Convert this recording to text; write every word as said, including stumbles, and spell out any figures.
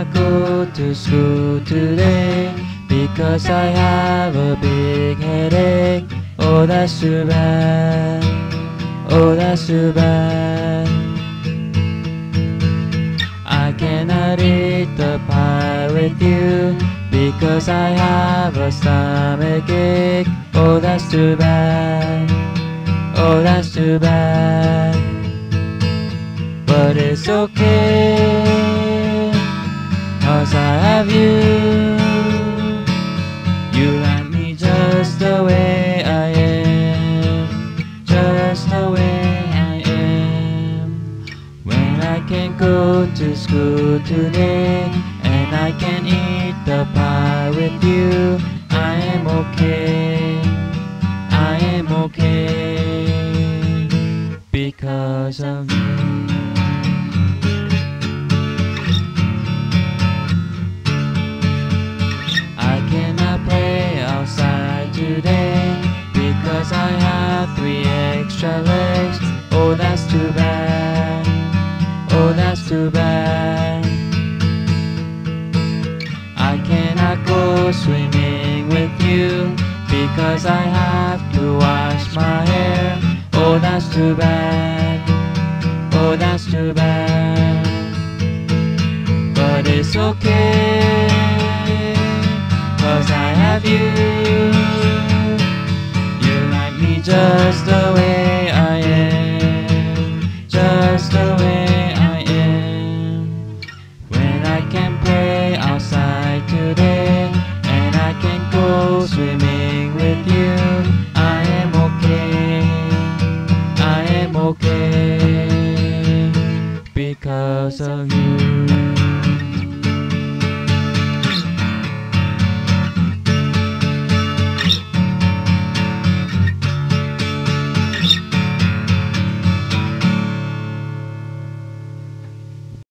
cannot go to school today because I have a big headache. Oh, that's too bad. Oh, that's too bad. I cannot eat the pie with you because I have a stomachache. Oh, that's too bad. Oh, that's too bad. But it's okay, 'cause I have you. You like me just the way I am, just the way I am. When I can't go to school today and I can eat the pie with you, I am okay, I am okay, because of you. I cannot play outside today because I have three extra legs. Oh, that's too bad. Oh, that's too bad. I cannot go swimming with you because I have to wash my hair. Oh, that's too bad. Oh, that's too bad. But it's okay, 'cause I have you. You like me just the way I am, just the way I am. When I can play outside today and I can go swimming with you, I am okay, I am okay, because of you.